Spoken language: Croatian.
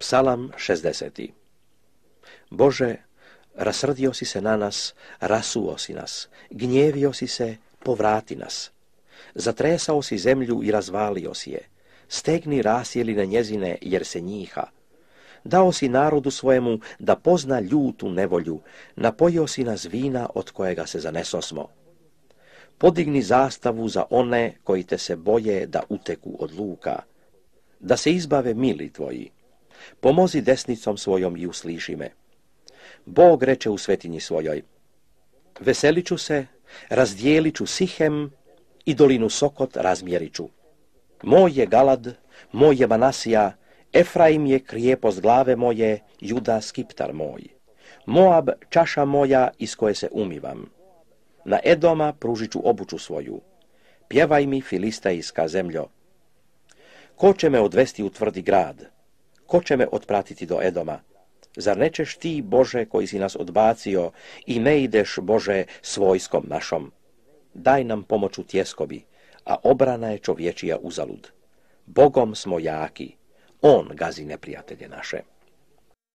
Psalam 60. Bože, rasrdio si se na nas, rasuo si nas, gnjevio si se, povrati nas. Zatresao si zemlju i razvalio si je. Stegni rasjeline njezine, jer se njiha. Dao si narodu svojemu da pozna ljutu nevolju, napojio si nas vina od kojega se zanesosmo. Podigni zastavu za one koji te se boje da uteku od luka, da se izbave mili tvoji. Pomozi desnicom svojom i usliši me. Bog reče u svetinji svojoj, veselit ću se, razdijelit ću Sihem i dolinu Sokot razmjerit ću. Moj je Galad, moj je Manasija, Efraim je krijepost glave moje, Juda skiptar moj. Moab čaša moja iz koje se umivam. Na Edoma pružit ću obuću svoju. Pjevaj mi, Filistajska zemljo. Ko će me odvesti u tvrdi grad? Ko će me otpratiti do Edoma? Zar nećeš ti, Bože, koji si nas odbacio, i ne ideš, Bože, s vojskom našom? Daj nam pomoć u tjeskobi, a obrana je čovječija uzalud. Bogom smo jaki, on gazi neprijatelje naše.